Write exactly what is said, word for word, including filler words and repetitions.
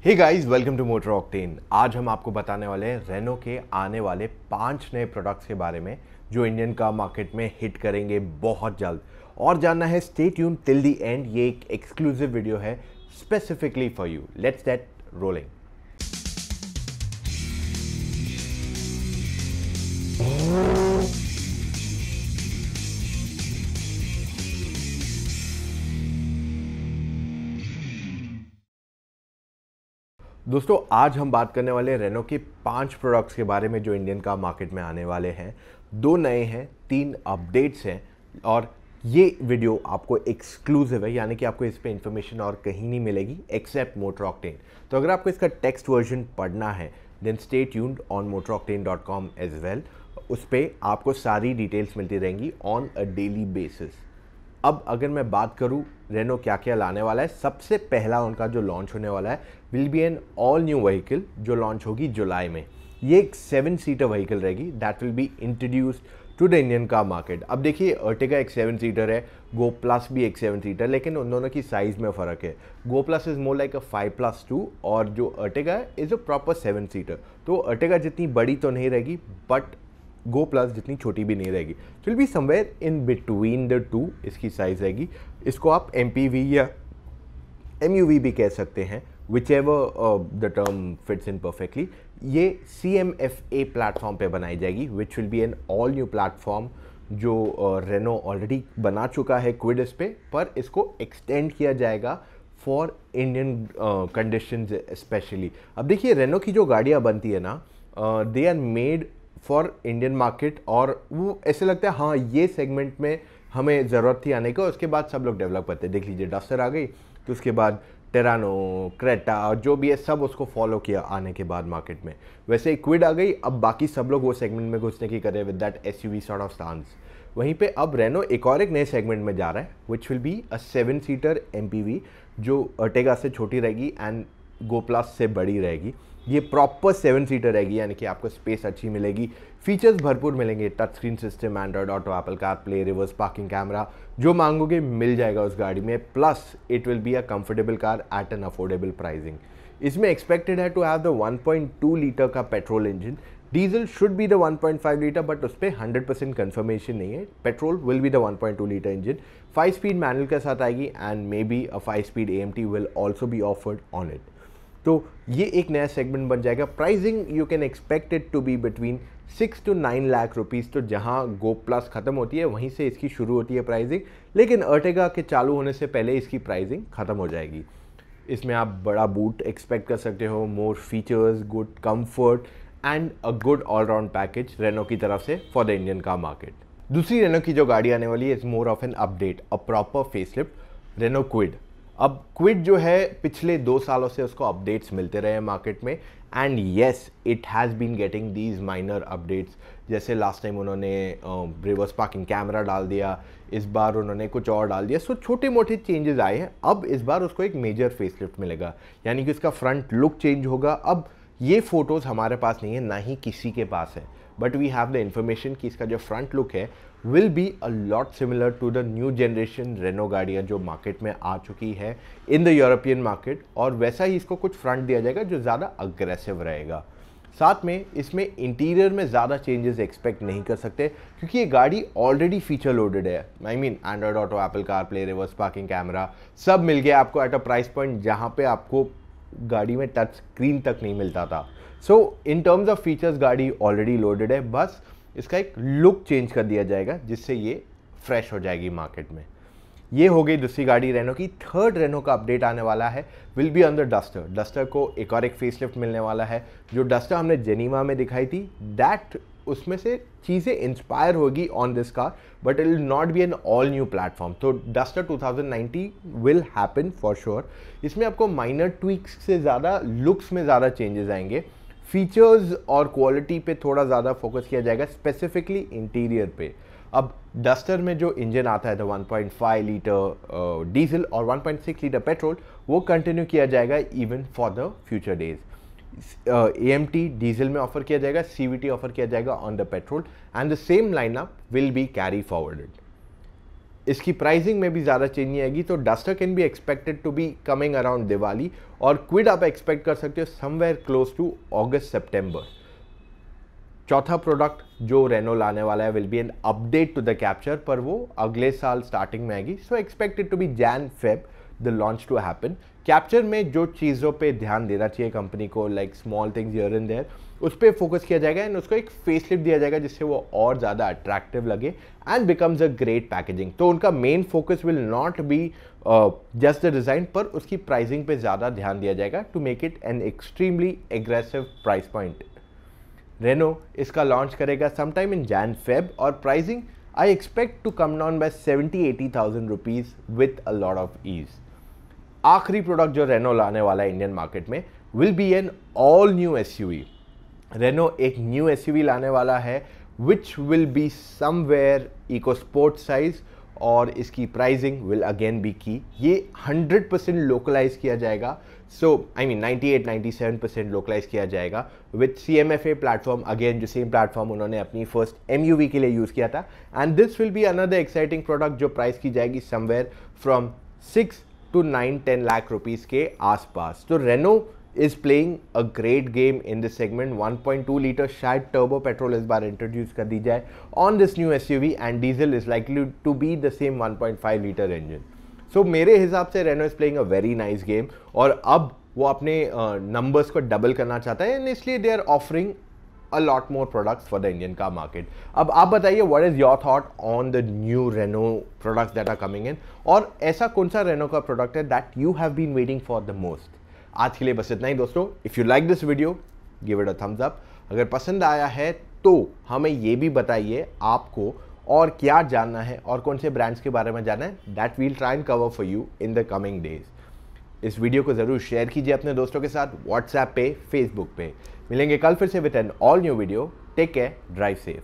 Hey guys, welcome to Motor Octane. आज हम आपको बताने वाले हैं रेनो के आने वाले पांच नए प्रोडक्ट्स के बारे में जो इंडियन कार मार्केट में हिट करेंगे बहुत जल्द। और जानना है, stay tune till the end. ये एक एक्सक्लूसिव वीडियो है specifically for you. Let's get rolling. दोस्तों, आज हम बात करने वाले हैं रेनो के पांच प्रोडक्ट्स के बारे में जो इंडियन कार मार्केट में आने वाले हैं। दो नए हैं, तीन अपडेट्स हैं और ये वीडियो आपको एक्सक्लूसिव है, यानी कि आपको इस पे इंफॉर्मेशन और कहीं नहीं मिलेगी एक्सेप्ट मोटर ऑक्टेन। तो अगर आपको इसका टेक्स्ट वर्जन पढ़ना है then stay tuned on Motor Octane dot com as well. उस पर आपको सारी डिटेल्स मिलती रहेंगी ऑन अ डेली बेसिस। अब अगर मैं बात करूं रेनो क्या क्या लाने वाला है, सबसे पहला उनका जो लॉन्च होने वाला है will be an all new vehicle जो लॉन्च होगी जुलाई में। ये एक सेवन सीटर व्हीकल रहेगी that will be introduced to the Indian car market. अब देखिए, अर्टिगा एक सेवन सीटर है, गो प्लस भी एक सेवन सीटर, लेकिन उन दोनों की साइज़ में फ़र्क है। Go Plus is more like a five plus two और जो अर्टिगा है is a proper seven seater. तो अर्टिगा जितनी बड़ी तो नहीं रहेगी बट गो प्लस जितनी छोटी भी नहीं रहेगी। तो will be somewhere in between the two इसकी साइज़ रहेगी। इसको आप एम पी वी या एम यू वी भी कह सकते हैं, whichever the term fits in perfectly. ये C M F A platform पे बनाई जाएगी which will be an all new platform जो रेनो ऑलरेडी बना चुका है क्विड इस पे, पर इसको एक्सटेंड किया जाएगा फॉर इंडियन कंडीशंस स्पेशली। अब देखिए, रेनो की जो गाड़ियाँ बनती है ना, they are made for Indian market और वो ऐसे लगता है हाँ ये सेगमेंट में हमें ज़रूरत थी आने का। उसके बाद सब लोग डेवलप करते हैं। देख लीजिए, डस्टर आ गई तो उसके बाद टेरानो, क्रेटा, जो भी है सब उसको फॉलो किया आने के बाद मार्केट में। वैसे ही क्विड आ गई, अब बाकी सब लोग वो सेगमेंट में घुसने की कर रहे हैं with that S U V sort of stance. वहीं पे अब रेनो एक और एक नए सेगमेंट में जा रहा है which will be a seven seater M P V जो अर्टिगा से छोटी रहेगी एंड गो प्लस से बड़ी रहेगी। ये प्रॉपर सेवन सीटर रहेगी, यानी कि आपको स्पेस अच्छी मिलेगी, फीचर्स भरपूर मिलेंगे। Touch screen system, Android Auto, Apple CarPlay, reverse parking camera, जो मांगोगे मिल जाएगा उस गाड़ी में। Plus it will be a comfortable car at an affordable pricing. इसमें एक्सपेक्टेड है to have the one point two litre का petrol engine. Diesel should be the one point five litre, but उस पर हंड्रेड परसेंट कन्फर्मेशन नहीं है। Petrol will be the one point two litre engine, five speed manual के साथ आएगी and may be a five speed A M T will also be offered on it. तो ये एक नया सेगमेंट बन जाएगा। Pricing you can expect it to be between six to nine lakh rupees. तो जहाँ गो प्लस ख़त्म होती है वहीं से इसकी शुरू होती है प्राइसिंग, लेकिन अर्टिगा के चालू होने से पहले इसकी प्राइसिंग ख़त्म हो जाएगी। इसमें आप बड़ा बूट एक्सपेक्ट कर सकते हो, more features, good comfort and a good allround package Renault की तरफ से for the Indian car market. दूसरी रेनो की जो गाड़ी आने वाली है is more of an update, a proper facelift, Renault Kwid. अब क्विड जो है पिछले दो सालों से उसको अपडेट्स मिलते रहे हैं मार्केट में and yes it has been getting these minor updates. जैसे लास्ट टाइम उन्होंने रिवर्स पार्किंग कैमरा डाल दिया, इस बार उन्होंने कुछ और डाल दिया। सो छोटे मोटे चेंजेस आए हैं। अब इस बार उसको एक मेजर फेसलिफ्ट मिलेगा, यानी कि उसका फ्रंट लुक चेंज होगा। अब ये फ़ोटोज़ हमारे पास नहीं है, ना ही किसी के पास है, but we have the information कि इसका जो फ्रंट लुक है will be a lot similar to the new generation Renault गाड़ियाँ जो मार्केट में आ चुकी है इन द यूरोपियन मार्केट, और वैसा ही इसको कुछ फ्रंट दिया जाएगा जो ज़्यादा अग्रेसिव रहेगा। साथ में इसमें इंटीरियर में ज़्यादा चेंजेस एक्सपेक्ट नहीं कर सकते क्योंकि ये गाड़ी ऑलरेडी फीचर लोडेड है। I mean Android Auto, Apple CarPlay, reverse parking camera सब मिल गया आपको एट अ प्राइस पॉइंट जहाँ पे आपको गाड़ी में टच स्क्रीन तक नहीं मिलता था। So in terms of features गाड़ी ऑलरेडी लोडेड है, बस इसका एक लुक चेंज कर दिया जाएगा जिससे ये फ्रेश हो जाएगी मार्केट में। ये हो गई दूसरी गाड़ी रेनो की। थर्ड रेनो का अपडेट आने वाला है will be on the Duster. Duster को एक और एक फेसलिफ्ट मिलने वाला है। जो डस्टर हमने जेनीवा में दिखाई थी दैट उसमें से चीज़ें इंस्पायर होगी on this car, but it will not be an all new platform. तो Duster two thousand ninety will happen for sure. इसमें आपको माइनर ट्वीक्स से ज़्यादा लुक्स में ज़्यादा चेंजेस आएंगे। फीचर्स और क्वालिटी पे थोड़ा ज़्यादा फोकस किया जाएगा, स्पेसिफिकली इंटीरियर पे। अब डस्टर में जो इंजन आता है तो one point five litre diesel और one point six litre petrol, वो कंटिन्यू किया जाएगा even for the future days. A M T diesel में ऑफर किया जाएगा, सी वी टी ऑफर किया जाएगा on the petrol and the same lineup will be carry forwarded. इसकी pricing में भी ज़्यादा चेंज नहीं आएगी, तो Duster can be expected to be coming around Diwali, और क्विड आप एक्सपेक्ट कर सकते हो somewhere close to August September. चौथा प्रोडक्ट जो रेनो लाने वाला है will be an update to the Captur, पर वो अगले साल स्टार्टिंग में आएगी। So expected to be Jan Feb the launch to happen. Captur में जो चीज़ों पे ध्यान देना चाहिए कंपनी को, like small things here and there, उस पर फोकस किया जाएगा एंड उसको एक फेसलिफ्ट दिया जाएगा जिससे वो और ज़्यादा अट्रैक्टिव लगे and becomes a great packaging. तो उनका main focus will not be just the design, पर उसकी प्राइसिंग पे ज़्यादा ध्यान दिया जाएगा to make it an extremely aggressive price point. Renault इसका लॉन्च करेगा समटाइम इन जैन फेब, और pricing I expect to come down by seventy eighty thousand rupees with a lot of ease. आखिरी product जो Renault लाने वाला है Indian market में will be an all new SUV. Renault एक new SUV लाने वाला है which will be somewhere EcoSport size, और इसकी प्राइसिंग विल अगेन बी की। ये हंड्रेड परसेंट लोकलाइज किया जाएगा, so I mean ninety eight ninety seven percent localise किया जाएगा with C M F A platform, again जो सेम प्लेटफॉर्म उन्होंने अपनी फर्स्ट एम यू वी के लिए यूज़ किया था। And this will be another exciting product जो प्राइस की जाएगी somewhere from six to nine ten lakh rupees के आसपास। तो Renault is playing a great game in this segment। One point two litre शायद टर्बो पेट्रोल इस बार इंट्रोड्यूस कर दी जाए on this new SUV, and diesel is likely to be the same one point five litre engine. So मेरे हिसाब से Reno is playing a very nice game, और अब वो अपने नंबर्स uh, को डबल करना चाहता है, एंड इसलिए they are offering a lot more products for the Indian car market. अब आप बताइए what is your thought on the new Renault products that are coming in, और ऐसा कौन सा रेनो का प्रोडक्ट है that you have been waiting for the most. आज के लिए बस इतना ही दोस्तों। If you like this video give it a thumbs up. अगर पसंद आया है तो हमें ये भी बताइए आपको और क्या जानना है और कौन से ब्रांड्स के बारे में जानना है, that we'll try and cover for you in the coming days. इस वीडियो को ज़रूर शेयर कीजिए अपने दोस्तों के साथ, व्हाट्सएप पे, फेसबुक पे। मिलेंगे कल फिर से with an all new video. Take care, drive safe.